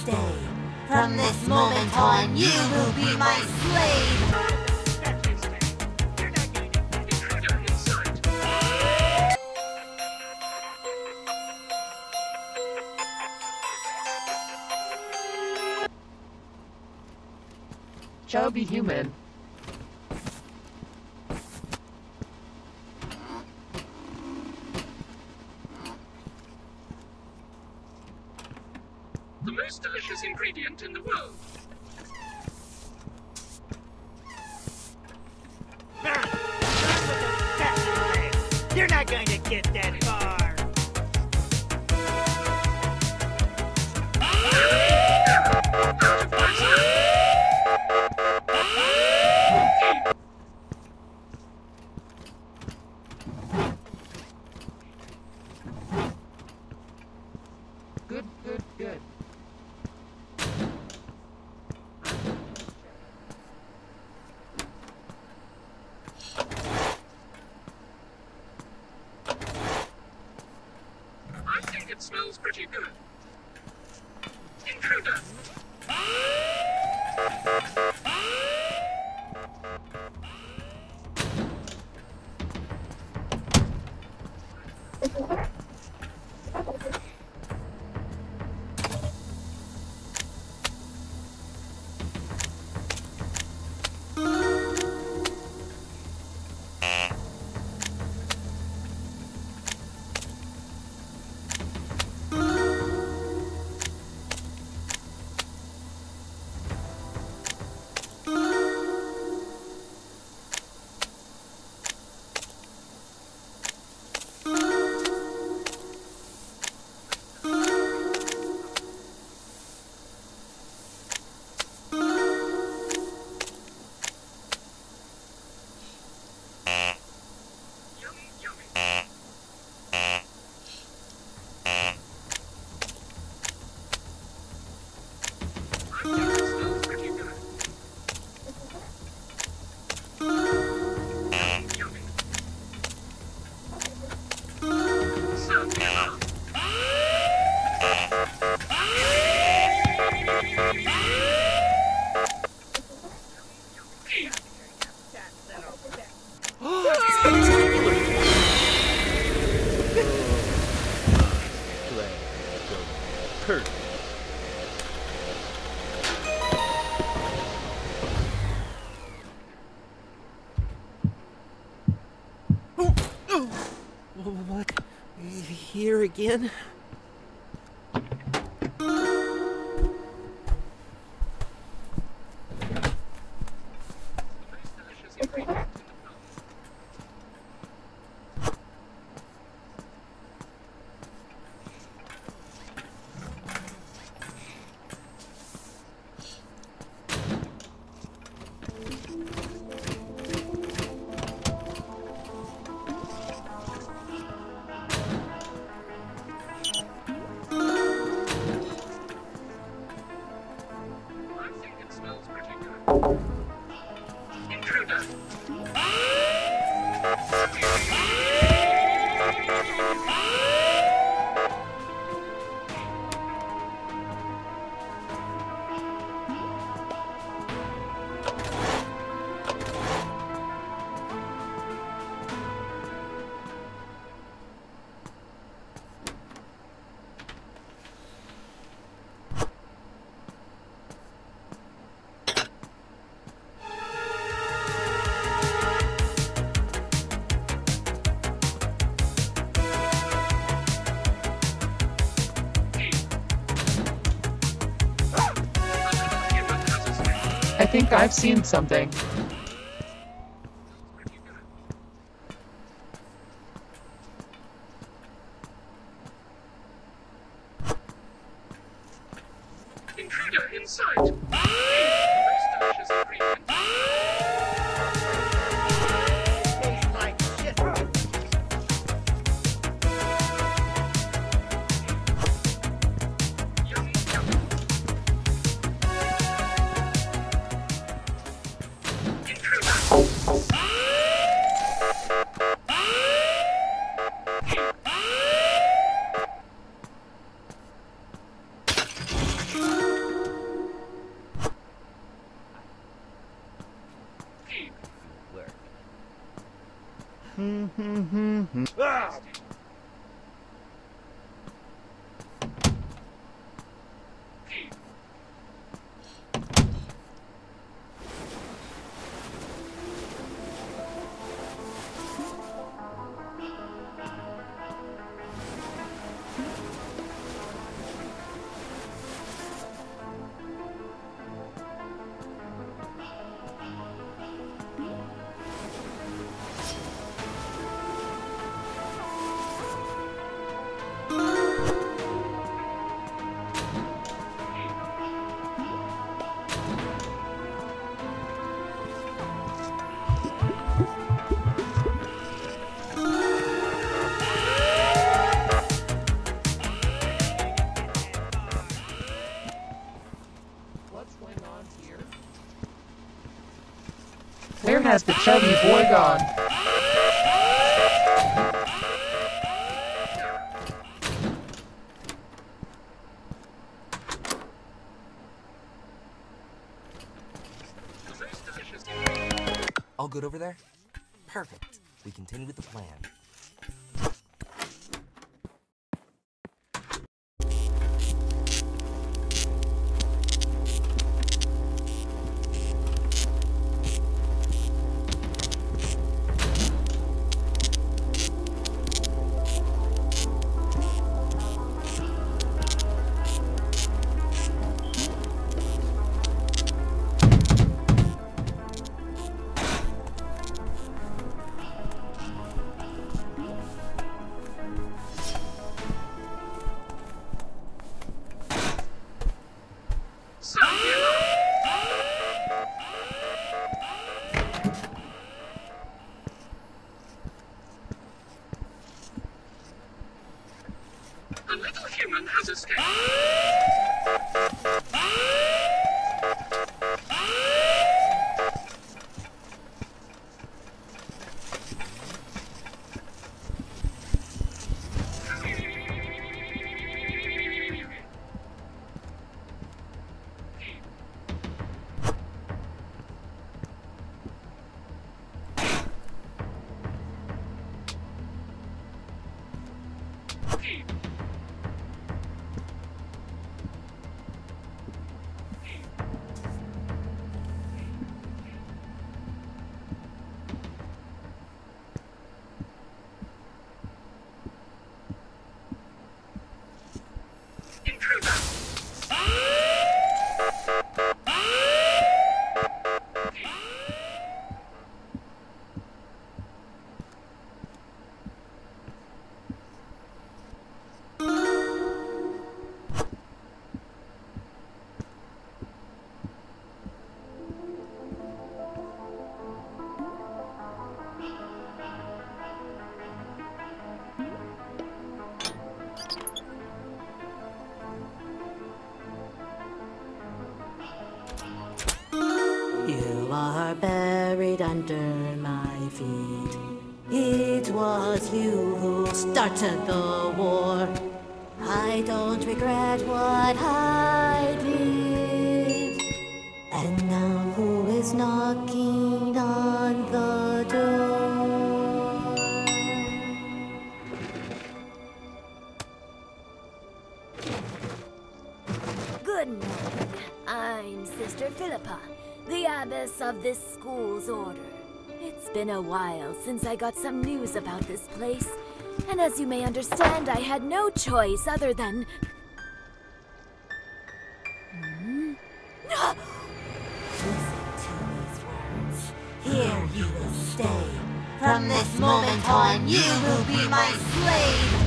stay. From this moment on, you will be my slave. Chubby human. The most delicious ingredient in the world. You're not going to get that far. Good, good, good. I think it smells pretty good. Intruder! Yummy, yummy. I think it smells pretty good. Yummy, yummy. Serve me up. Here. Kurt. What? Here again? The most delicious ingredient in the world. I think it smells pretty good. Intruder! I think I've seen something. Intruder in sight. The most delicious ingredient. Tastes like shit. Yummy, yummy. Intruder! Where has the chubby boy gone? The most delicious ingredient. All good over there? Perfect. We continue with the plan. So you know. The little human has escaped. Intruder. You are buried under my feet. It was you who started the war. I don't regret what I did. And now who is knocking on the door? Good morning. I'm Sister Philippa, the abbess of this school's order. It's been a while since I got some news about this place, and as you may understand, I had no choice other than... Listen to these words. Here you will stay. From this moment on, you will be my slave.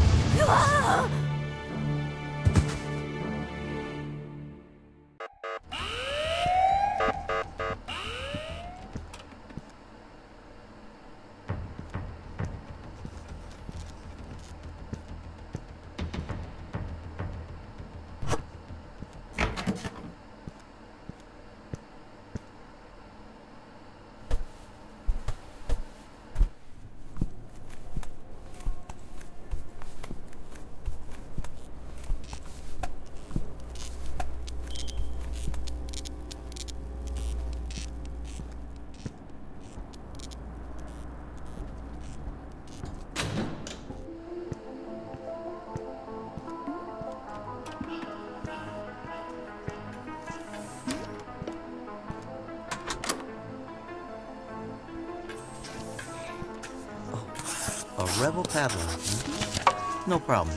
A rebel paddler, huh? No problem.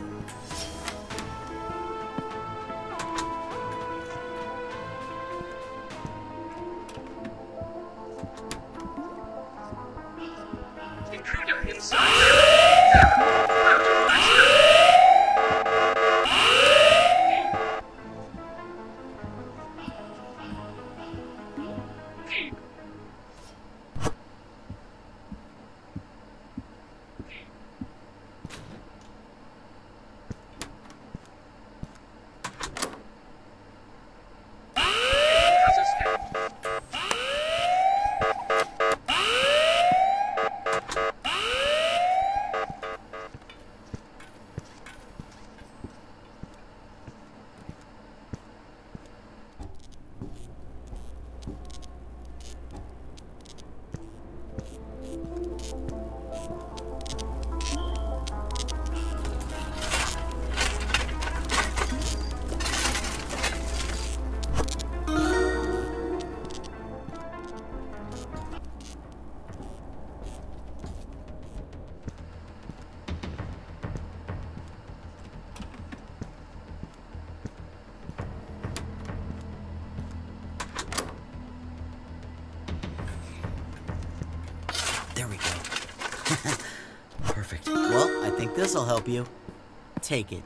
Intruder inside. Think this'll help you? Take it.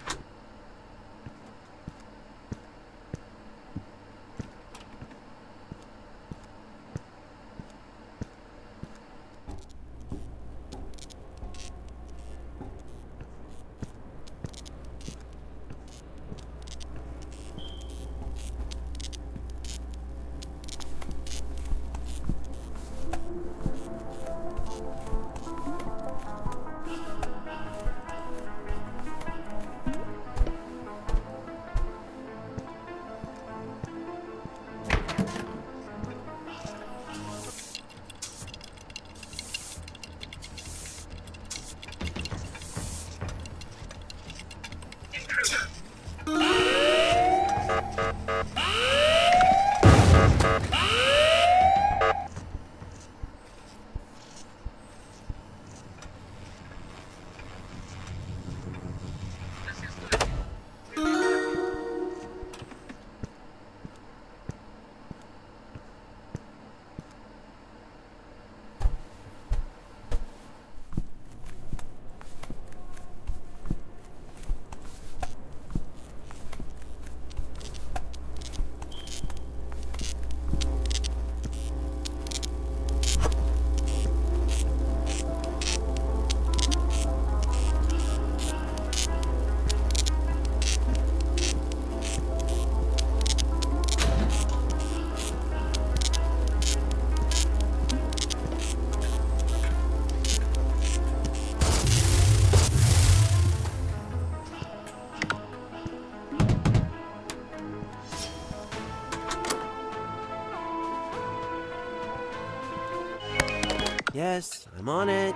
Yes, I'm on it.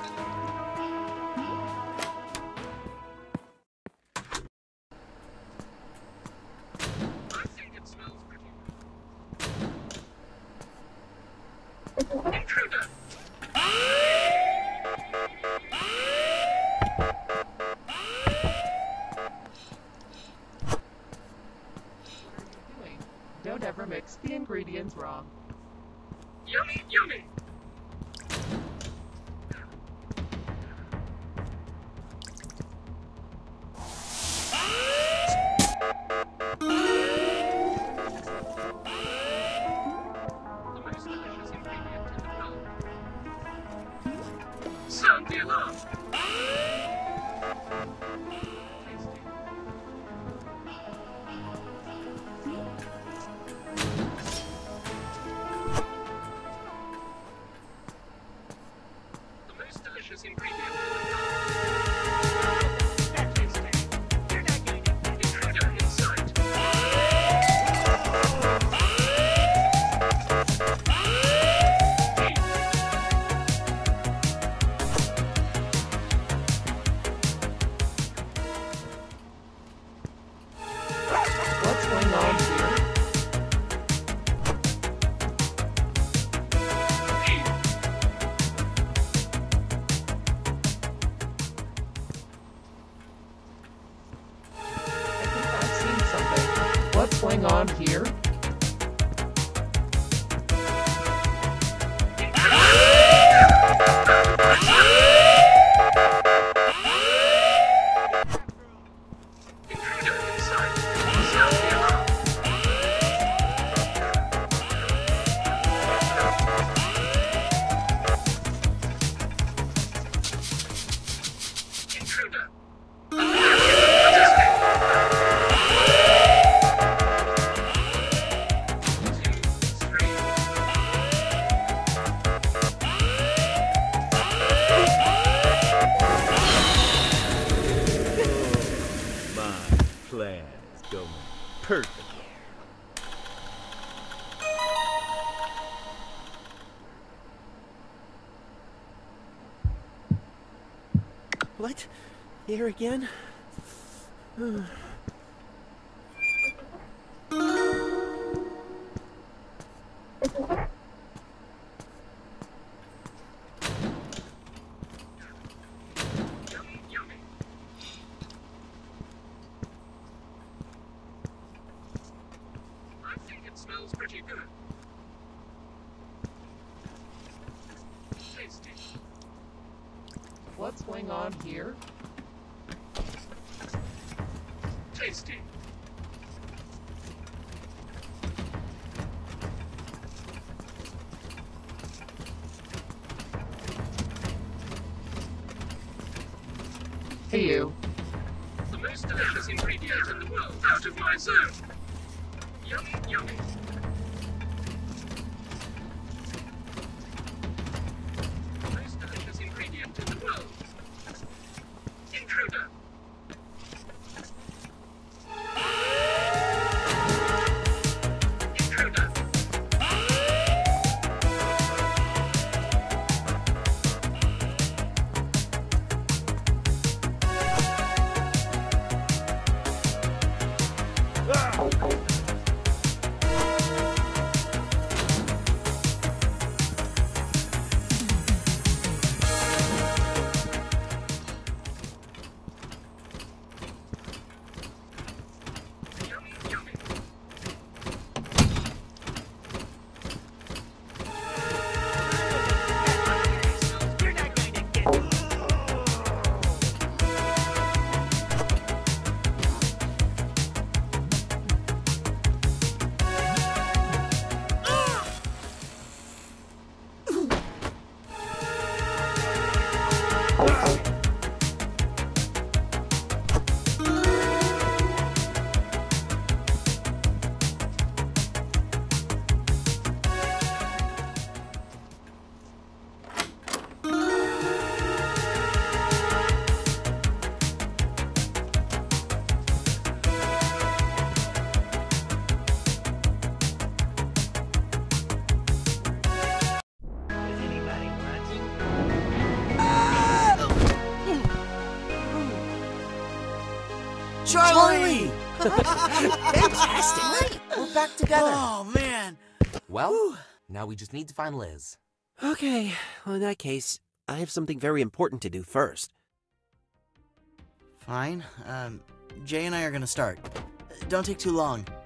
I think it smells pretty good. Intruder! Don't ever mix the ingredients wrong. Yummy, yummy! The most delicious ingredient in the world. Sound the alarm! Tasty. The most delicious ingredient in the world. That's tasty. You're not going to get it. Intruder in sight. What's going on here? I think I've seen something. What's going on here? Intruder in sight. Sound the alarm. Intruder. My plan is going perfectly. What? Here again? Yummy, yummy. I think it smells pretty good. Tasty. What's going on here? tasty. Hey, you. The most delicious ingredient in the world out of my zone. Yummy, yummy. The most delicious ingredient in the world. Intruder. Intruder. Yummy, yummy. You're not going to get. Is anybody watching? Charlie! Fantastic! We're back together. Oh, man. Well, now we just need to find Liz. Okay, well, in that case, I have something very important to do first. Fine. Jay and I are gonna start. Don't take too long.